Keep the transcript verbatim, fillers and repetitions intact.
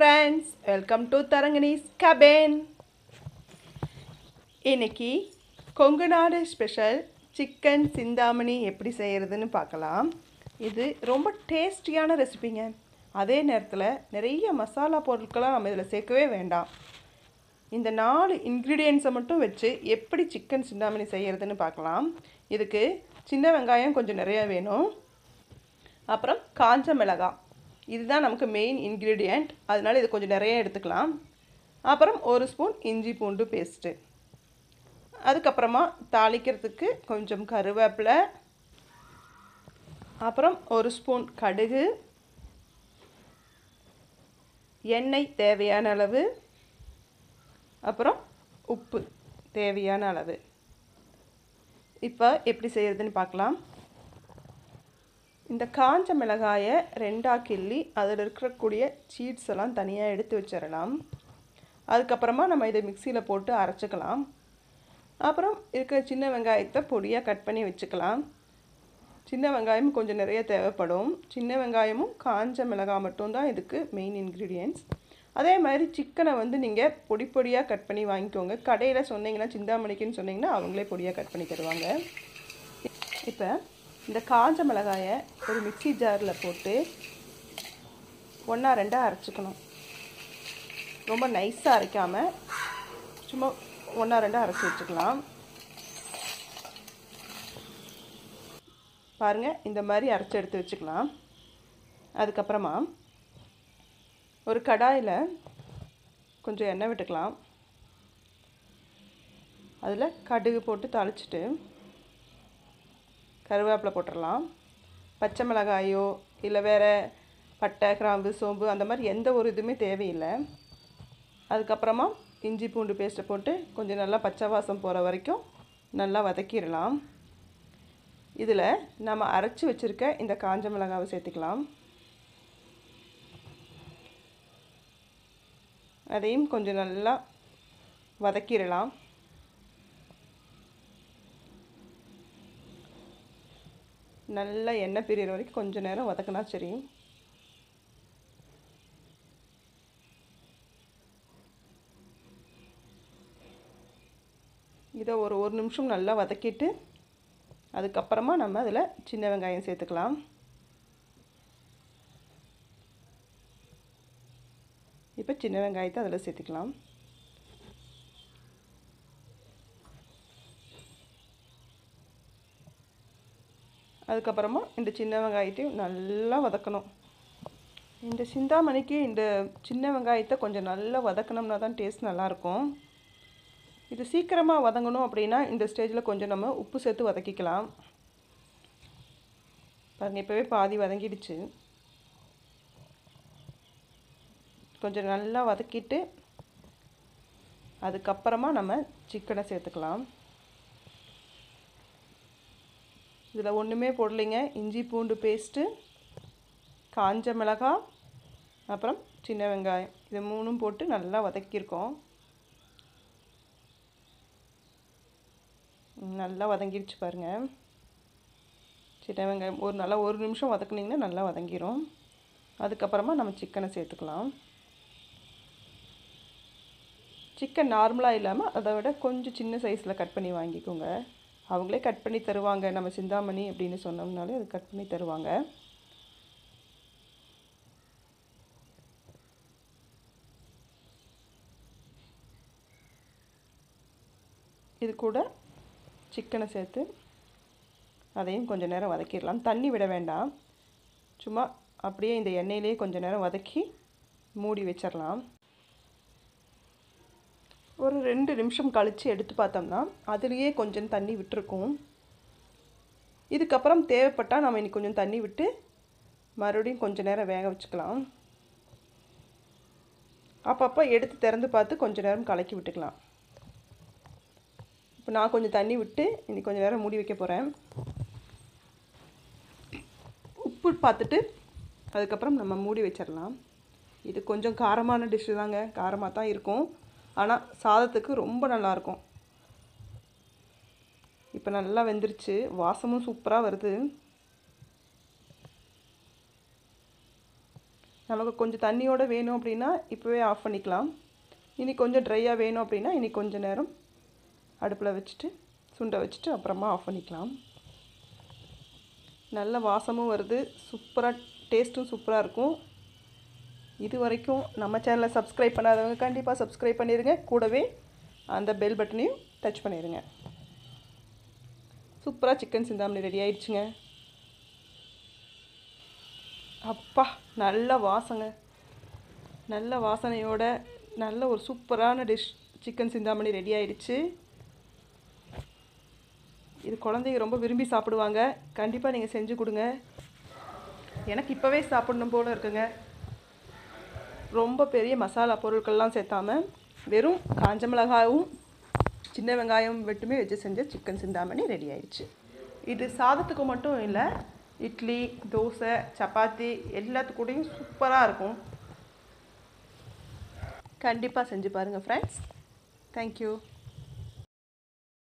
friends, welcome to Tarangini's cabin. இன்னைக்கு கொங்கு நாடு special chicken Chintamani எப்படி செய்யறதுன்னு பார்க்கலாம். இது ரொம்ப டேஸ்டியான ரெசிபிங்க. அதே நேரத்தில் நிறைய மசாலா பொருட்களாக நம்ம இதில் சேர்க்கவே வேண்டாம். இந்த நாலு இன்க்ரீடியன்ஸை மட்டும் வச்சு எப்படி சிக்கன் சிந்தாமணி செய்யறதுன்னு பார்க்கலாம். இதுக்கு சின்ன வெங்காயம் கொஞ்சம் நிறைய வேணும். அப்புறம் காஞ்ச மிளகாய், இதுதான் நமக்கு மெயின் இன்க்ரீடியண்ட். அதனால் இது கொஞ்சம் நிறைய எடுத்துக்கலாம். அப்புறம் ஒரு ஸ்பூன் இஞ்சி பூண்டு பேஸ்ட்டு. அதுக்கப்புறமா தாளிக்கிறதுக்கு கொஞ்சம் கருவேப்பிலை, அப்புறம் ஒரு ஸ்பூன் கடுகு, எண்ணெய் தேவையான அளவு, அப்புறம் உப்பு தேவையான அளவு. இப்போ எப்படி செய்கிறதுன்னு பார்க்கலாம். இந்த காஞ்ச மிளகாயை ரெண்டாக கிள்ளி அதில் இருக்கக்கூடிய சீட்ஸ் எல்லாம் தனியாக எடுத்து வச்சிடலாம். அதுக்கப்புறமா நம்ம இதை மிக்சியில் போட்டு அரைச்சிக்கலாம். அப்புறம் இருக்கிற சின்ன வெங்காயத்தை பொடியாக கட் பண்ணி வச்சுக்கலாம். சின்ன வெங்காயம் கொஞ்சம் நிறைய தேவைப்படும். சின்ன வெங்காயமும் காஞ்ச மிளகாய் மட்டும்தான் இதுக்கு மெயின் இன்க்ரீடியன்ட்ஸ். அதே மாதிரி சிக்கனை வந்து நீங்கள் பொடி பொடியாக கட் பண்ணி வாங்கிக்கோங்க. கடையில் சொன்னீங்கன்னா சிந்தாமணிக்குன்னு சொன்னீங்கன்னா அவங்களே பொடியாக கட் பண்ணி தருவாங்க. இப்போ இந்த காஞ்ச மிளகாயை ஒரு மிக்சி ஜாரில் போட்டு ஒன்றா ரெண்டாக அரைச்சிக்கணும். ரொம்ப நைஸாக அரைக்காமல் சும்மா ஒன்றா ரெண்டாக அரைச்சி வச்சுக்கலாம். பாருங்கள், இந்த மாதிரி அரைச்சி எடுத்து வச்சுக்கலாம். அதுக்கப்புறமா ஒரு கடாயில் கொஞ்சம் எண்ணெய் விட்டுக்கலாம். அதில் கடுகு போட்டு தாளிச்சிட்டு கருவேப்பிலை போட்டுடலாம். பச்சை மிளகாயோ இல்லை வேறு பட்டை கிராம்பு சோம்பு அந்த மாதிரி எந்த ஒரு இதுவுமே தேவையில்லை. அதுக்கப்புறமா இஞ்சி பூண்டு பேஸ்ட்டை போட்டு கொஞ்சம் நல்லா பச்சை வாசம் போகிற வரைக்கும் நல்லா வதக்கிடலாம். இதில் நம்ம அரைச்சி வச்சுருக்க இந்த காஞ்ச மிளகாவை சேர்த்துக்கலாம். அதையும் கொஞ்சம் நல்லா வதக்கிடலாம். நல்லா எண்ணெய் பிரிகிற வரைக்கும் கொஞ்சம் நேரம் வதக்கினா சரி. இதை ஒரு ஒரு நிமிஷம் நல்லா வதக்கிட்டு அதுக்கப்புறமா நம்ம அதில் சின்ன வெங்காயம் சேர்த்துக்கலாம். இப்போ சின்ன வெங்காயத்தை அதில் சேர்த்துக்கலாம். அதுக்கப்புறமா இந்த சின்ன வெங்காயத்தையும் நல்லா வதக்கணும். இந்த சிந்தாமணிக்கு இந்த சின்ன வெங்காயத்தை கொஞ்சம் நல்லா வதக்கணும்னா தான் டேஸ்ட் நல்லாயிருக்கும். இது சீக்கிரமாக வதங்கணும் அப்படின்னா இந்த ஸ்டேஜில் கொஞ்சம் நம்ம உப்பு சேர்த்து வதக்கிக்கலாம். பாருங்கள், இப்போவே பாதி வதங்கிடுச்சு. கொஞ்சம் நல்லா வதக்கிட்டு அதுக்கப்புறமா நம்ம சிக்கனை சேர்த்துக்கலாம். இதில் ஒன்றுமே போடலைங்க. இஞ்சி பூண்டு பேஸ்ட்டு, காஞ்ச மிளகாய், அப்புறம் சின்ன வெங்காயம், இது மூணும் போட்டு நல்லா வதக்கியிருக்கோம். நல்லா வதங்கிடுச்சு பாருங்கள். சின்ன வெங்காயம் ஒரு நல்லா ஒரு நிமிஷம் வதக்குனிங்கன்னா நல்லா வதங்கிடும். அதுக்கப்புறமா நம்ம சிக்கனை சேர்த்துக்கலாம். சிக்கன் நார்மலாக இல்லாமல் அதை விட கொஞ்சம் சின்ன சைஸில் கட் பண்ணி வாங்கிக்கோங்க. அவங்களே கட் பண்ணி தருவாங்க. நம்ம சிந்தாமணி அப்படின்னு சொன்னோம்னாலே அது கட் பண்ணி தருவாங்க. இது கூட சிக்கனை சேர்த்து அதையும் கொஞ்சம் நேரம் வதக்கிடலாம். தண்ணி விட வேண்டாம். சும்மா அப்படியே இந்த எண்ணெயிலே கொஞ்சம் நேரம் வதக்கி மூடி வச்சிடலாம். ஒரு ரெண்டு நிமிஷம் கழித்து எடுத்து பார்த்தோம்னா அதுலேயே கொஞ்சம் தண்ணி விட்டுருக்கும். இதுக்கப்புறம் தேவைப்பட்டால் நம்ம இன்னைக்கு கொஞ்சம் தண்ணி விட்டு மறுபடியும் கொஞ்சம் நேரம் வேக வச்சுக்கலாம். அப்பப்போ எடுத்து திறந்து பார்த்து கொஞ்சம் நேரம் கலக்கி விட்டுக்கலாம். இப்போ நான் கொஞ்சம் தண்ணி விட்டு இன்னைக்கு கொஞ்சம் நேரம் மூடி வைக்க போகிறேன். உப்பு பார்த்துட்டு அதுக்கப்புறம் நம்ம மூடி வச்சிடலாம். இது கொஞ்சம் காரமான டிஷ்ஷு தாங்க. காரமாக தான் இருக்கும், ஆனால் சாதத்துக்கு ரொம்ப நல்லாயிருக்கும். இப்போ நல்லா வெந்துருச்சு. வாசமும் சூப்பராக வருது. நமக்கு கொஞ்சம் தண்ணியோடு வேணும் அப்படின்னா இப்போவே ஆஃப் பண்ணிக்கலாம். இனி கொஞ்சம் ட்ரையாக வேணும் அப்படின்னா இனி கொஞ்சம் நேரம் அடுப்பில் வச்சுட்டு சுண்டை வச்சுட்டு அப்புறமா ஆஃப் பண்ணிக்கலாம். நல்ல வாசமும் வருது, சூப்பராக டேஸ்ட்டும் சூப்பராக இருக்கும். இது வரைக்கும் நம்ம சேனலை சப்ஸ்கிரைப் பண்ணாதவங்க கண்டிப்பாக சப்ஸ்கிரைப் பண்ணிடுங்க. கூடவே அந்த பெல் பட்டனையும் டச் பண்ணிடுங்க. சூப்பராக சிக்கன் சிந்தாமணி ரெடி ஆயிடுச்சுங்க. அப்பா நல்ல வாசனை, நல்ல வாசனையோட நல்ல ஒரு சூப்பரான டிஷ் சிக்கன் சிந்தாமணி ரெடி ஆயிடுச்சு. இது குழந்தைங்க ரொம்ப விரும்பி சாப்பிடுவாங்க. கண்டிப்பாக நீங்கள் செஞ்சு கொடுங்க. எனக்கு இப்போவே சாப்பிடணும் போல இருக்குங்க. ரொம்ப பெரிய மசாலா பொருட்கள்லாம் சேர்த்தாம வெறும் காஞ்ச மிளகாயும் சின்ன வெங்காயம் மட்டுமே வச்சு செஞ்ச சிக்கன் சிந்தாமணி ரெடி ஆயிடுச்சு. இது சாதத்துக்கு மட்டும் இல்லை, இட்லி, தோசை, சப்பாத்தி எல்லாத்துக்கூடையும் சூப்பராக இருக்கும். கண்டிப்பாக செஞ்சு பாருங்கள் ஃப்ரெண்ட்ஸ். தேங்க்யூ.